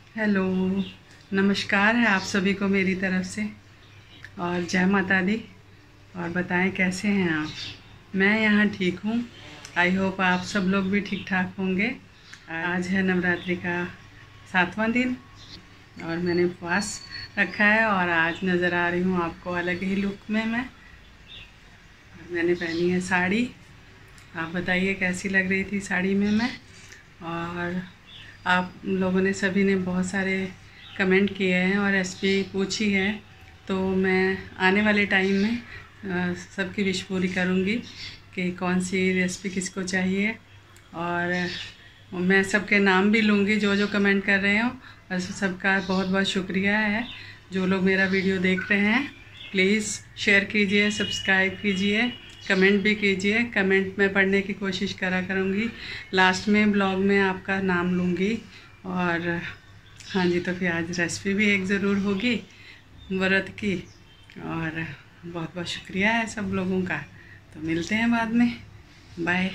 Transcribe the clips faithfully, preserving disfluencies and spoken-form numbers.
Hello, नमस्कार है आप सभी को मेरी तरफ से और जय माता दी। और बताएं कैसे हैं आप। मैं यहाँ ठीक हूँ। आई होप आप सब लोग भी ठीक ठाक होंगे। आज है नवरात्रि का सातवां दिन और मैंने उपवास रखा है और आज नज़र आ रही हूँ आपको अलग ही लुक में। मैं मैंने पहनी है साड़ी। आप बताइए कैसी लग रही थी साड़ी में मैं। और आप लोगों ने सभी ने बहुत सारे कमेंट किए हैं और रेसिपी पूछी है, तो मैं आने वाले टाइम में सबकी विश पूरी करूँगी कि कौन सी रेसिपी किसको चाहिए। और मैं सबके नाम भी लूँगी जो जो कमेंट कर रहे हो। और सबका बहुत बहुत शुक्रिया है। जो लोग मेरा वीडियो देख रहे हैं प्लीज़ शेयर कीजिए, सब्सक्राइब कीजिए, कमेंट भी कीजिए। कमेंट में पढ़ने की कोशिश करा करूँगी। लास्ट में ब्लॉग में आपका नाम लूँगी। और हाँ जी, तो फिर आज रेसिपी भी एक ज़रूर होगी व्रत की। और बहुत बहुत शुक्रिया है सब लोगों का। तो मिलते हैं बाद में, बाय।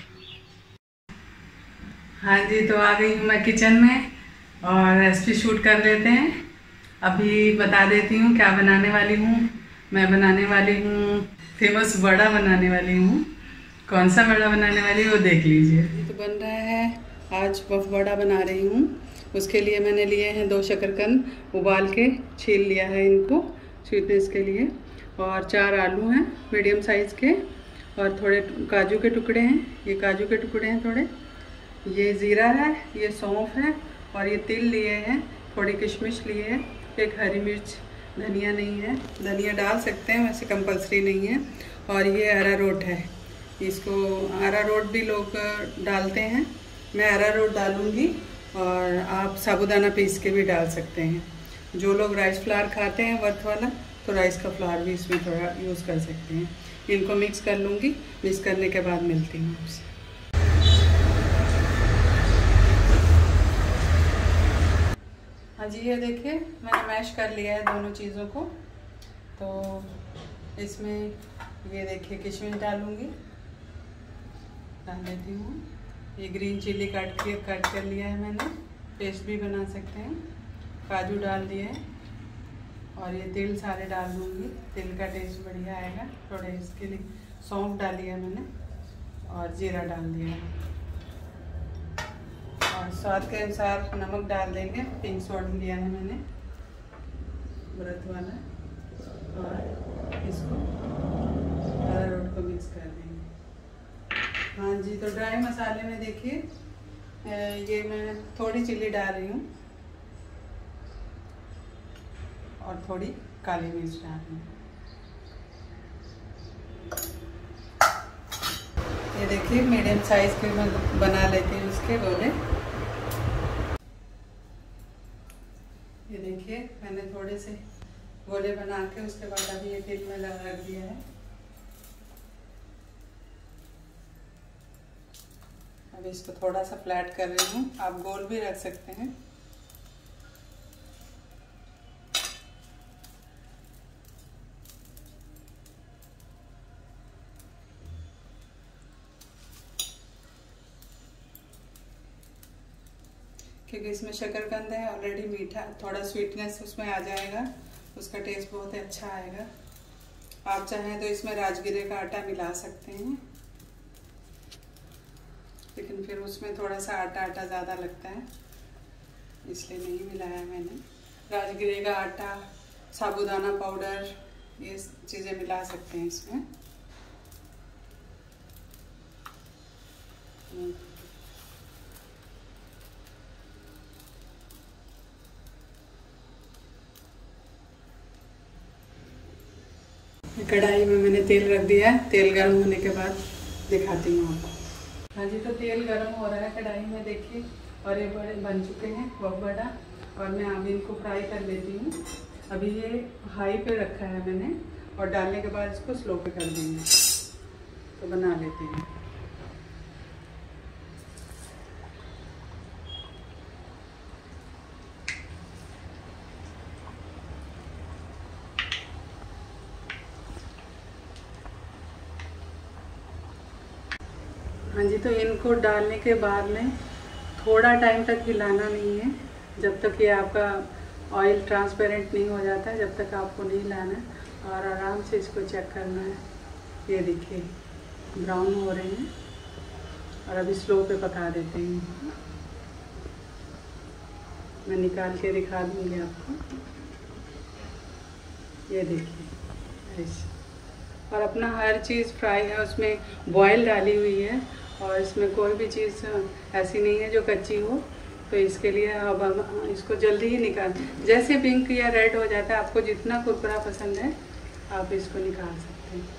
हाँ जी, तो आ गई हूँ मैं किचन में और रेसिपी शूट कर लेते हैं। अभी बता देती हूँ क्या बनाने वाली हूँ। मैं बनाने वाली हूँ फेमस वड़ा बनाने वाली हूँ। कौन सा वड़ा बनाने वाली हूँ वो देख लीजिए। तो बन रहा है, आज पफ वड़ा बना रही हूँ। उसके लिए मैंने लिए हैं दो शकरकंद, उबाल के छील लिया है इनको स्वीटनेस के लिए। और चार आलू हैं मीडियम साइज़ के। और थोड़े काजू के टुकड़े हैं, ये काजू के टुकड़े हैं थोड़े। ये ज़ीरा है, ये सौंफ है और ये तिल लिए हैं, थोड़ी किशमिश लिए हैं, एक हरी मिर्च, धनिया नहीं है, धनिया डाल सकते हैं वैसे कंपलसरी नहीं है। और ये अरारोट है, इसको अरारोट भी लोग डालते हैं, मैं अरारोट डालूँगी। और आप साबूदाना पीस के भी डाल सकते हैं। जो लोग राइस फ्लावर खाते हैं वर्थ वाला, तो राइस का फ्लावर भी इसमें थोड़ा यूज़ कर सकते हैं। इनको मिक्स कर लूँगी। मिक्स करने के बाद मिलती हूँ आपसे। हाँ जी, ये देखिए मैंने मैश कर लिया है दोनों चीज़ों को। तो इसमें ये देखिए किशमिश डालूँगी, डाल देती हूँ। ये ग्रीन चिल्ली काट के कट कर लिया है मैंने, पेस्ट भी बना सकते हैं। काजू डाल दिए हैं और ये तिल सारे डाल दूँगी, तिल का टेस्ट बढ़िया आएगा थोड़े इसके लिए। सौंफ डाली है मैंने और जीरा डाल दिया है। और स्वाद के अनुसार नमक डाल देंगे। पिंक सॉल्ट लिया है मैंने व्रत वाला। और इसको अरारोट को मिक्स कर देंगे। हाँ जी, तो ड्राई मसाले में देखिए ये मैं थोड़ी चिल्ली डाल रही हूँ और थोड़ी काली मिर्च डाल रही हूँ। ये देखिए मीडियम साइज के मैं बना लेती हूँ इसके गोले। ये देखिए मैंने थोड़े से गोले बना के उसके बाद अभी ये तेल में रख दिया है। अब इसको थोड़ा सा फ्लैट कर रही हूँ, आप गोल भी रख सकते हैं। क्योंकि इसमें शकरकंद है ऑलरेडी, मीठा थोड़ा स्वीटनेस उसमें आ जाएगा, उसका टेस्ट बहुत ही अच्छा आएगा। आप चाहें तो इसमें राजगिरे का आटा मिला सकते हैं, लेकिन फिर उसमें थोड़ा सा आटा आटा ज़्यादा लगता है, इसलिए नहीं मिलाया मैंने। राजगिरे का आटा, साबूदाना पाउडर, ये चीज़ें मिला सकते हैं इसमें। कढ़ाई में मैंने तेल रख दिया है। तेल गर्म होने के बाद दिखाती हूँ आपको। हाँ जी, तो तेल गर्म हो रहा है कढ़ाई में देखिए। और ये बड़े बन चुके हैं बहुत बड़ा। और मैं अभी इनको फ्राई कर लेती हूँ। अभी ये हाई पे रखा है मैंने और डालने के बाद इसको स्लो पे कर देंगे। तो बना लेती हूँ। हाँ जी, तो इनको डालने के बाद में थोड़ा टाइम तक हिलाना नहीं है, जब तक ये आपका ऑयल ट्रांसपेरेंट नहीं हो जाता है, जब तक आपको नहीं लाना है, और आराम से इसको चेक करना है। ये देखिए ब्राउन हो रहे हैं, और अभी स्लो पे पका देते हैं। मैं निकाल के दिखा दूँगी आपको। ये देखिए ऐसे, और अपना हर चीज़ फ्राई है, उसमें बॉयल डाली हुई है, और इसमें कोई भी चीज़ ऐसी नहीं है जो कच्ची हो। तो इसके लिए अब हम इसको जल्दी ही निकाल, जैसे पिंक या रेड हो जाता है, आपको जितना कुरकुरा पसंद है आप इसको निकाल सकते हैं।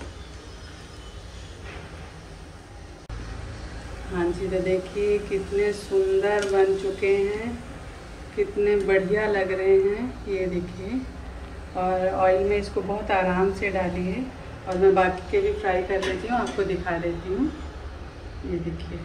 हाँ जी, तो देखिए कितने सुंदर बन चुके हैं, कितने बढ़िया लग रहे हैं। ये देखिए, और ऑयल में इसको बहुत आराम से डालिए, और मैं बाकी के भी फ्राई कर लेती हूँ, आपको दिखा देती हूँ। ये देखिए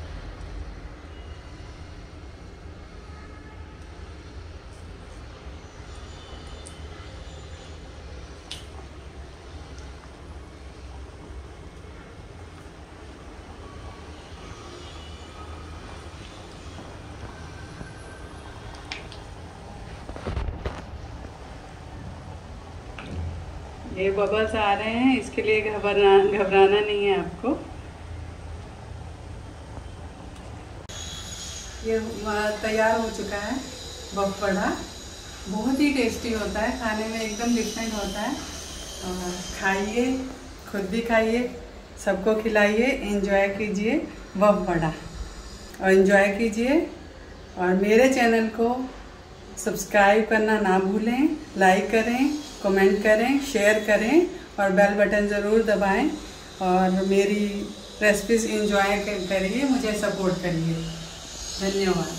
ये बबल्स आ रहे हैं, इसके लिए घबरा घबराना नहीं है आपको। ये तैयार हो चुका है बफ वड़ा। बहुत ही टेस्टी होता है, खाने में एकदम डिफरेंट होता है। और खाइए, खुद भी खाइए, सबको खिलाइए, एंजॉय कीजिए बफ वड़ा, और एंजॉय कीजिए। और मेरे चैनल को सब्सक्राइब करना ना भूलें, लाइक करें, कमेंट करें, शेयर करें, और बेल बटन ज़रूर दबाएं। और मेरी रेसिपीज़ एंजॉय करिए, मुझे सपोर्ट करिए। धन्यवाद।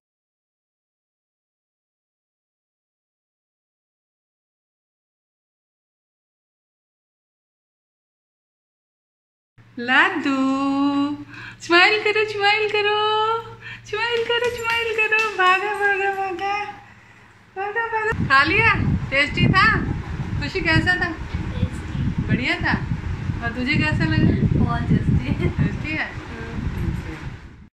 लाडू स्माइल करो, स्माइल करो, स्माइल करो, स्माइल करो। भागा भागा भागा भागा भागा। खा लिया? टेस्टी था? खुशी कैसा था? टेस्टी। बढ़िया था। और तुझे कैसा लगा? बहुत टेस्टी। टेस्टी है।